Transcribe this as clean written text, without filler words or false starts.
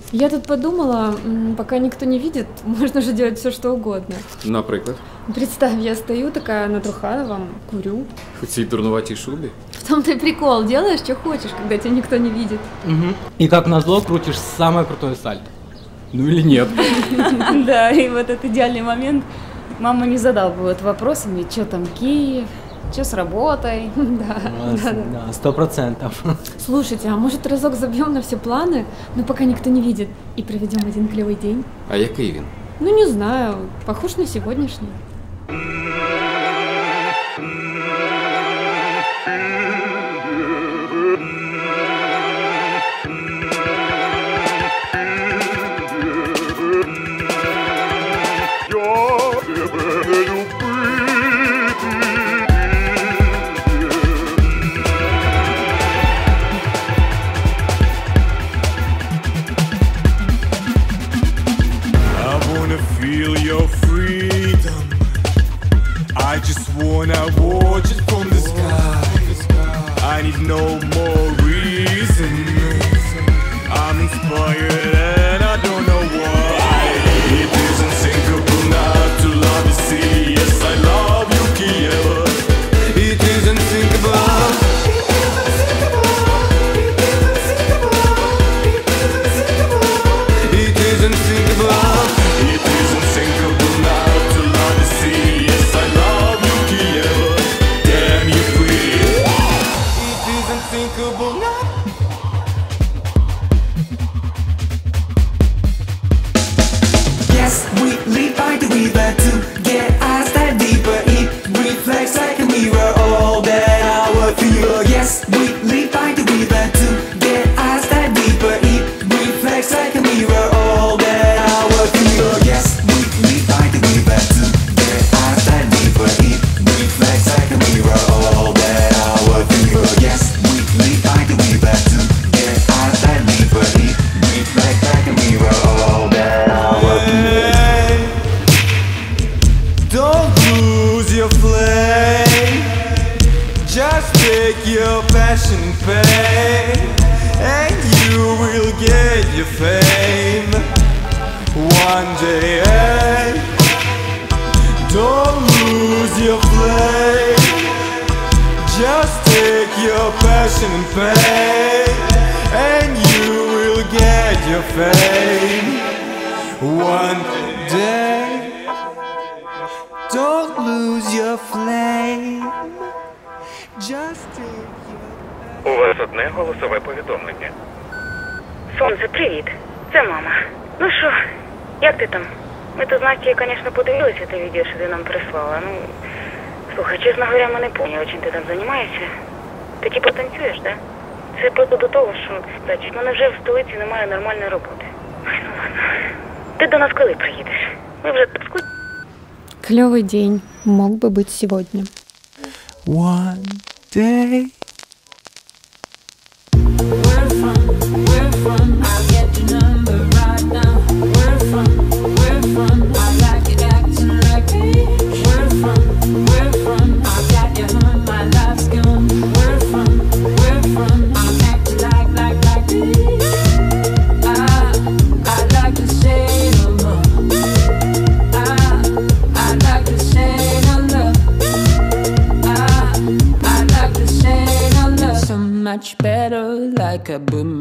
Я тут подумала, пока никто не видит, можно же делать все, что угодно. Наприклад? Представь, я стою такая на Трухановом, курю. У цій дурнуватій шубі? В том-то и прикол, делаешь, что хочешь, когда тебя никто не видит. Угу. И как назло крутишь самое крутое сальто. Ну или нет. Да, и вот этот идеальный момент. Мама не задалбывает вопросами, что там Киев, что с работой. Да, 100%. Слушайте, а может разок забьем на все планы, но пока никто не видит, и проведем один клевый день? А який він? Ну не знаю, похож на сегодняшний. Feel your freedom. I just wanna watch it from the sky. I need no more reason. I'm inspired and I don't know why. It is unthinkable not to love the sea. Yes, I love you, Kiev. It is unthinkable. It is unthinkable. Yes, we live by the river to get us that deeper. It reflects like a mirror all that our fear. Yes, we live by the river to get us that deeper. It reflects like a mirror all that our fear. Yes, we live by the river to get us that deeper. It reflects like a mirror all that our fear. Yes, we live by the river to get us that deeper. It reflects like a mirror all that our fear. Don't lose your flame. Just take your passion and pain, and you will get your fame one day. Don't lose your flame. Just take your passion and pain, and you will get your fame one day. Don't lose your flame. Just take your... У вас одне голосове повідомлення. Сонце, привіт. Це мама. Ну що, як ти там? Ми то з Настею, звісно, подивилися те відео, що ти нам прислала. Ну, слухай, чесно говоря, ми не поняли, чим ти там займаєшся. Ти типу танцюєш, да? Це просто до того, що, значить, в мене вже в столиці немає нормальної роботи. Ой, ну ладно. Ти до нас коли приїдеш? Ми вже так скучили. Клевый день мог бы быть сегодня. One day. Much better, like a boom.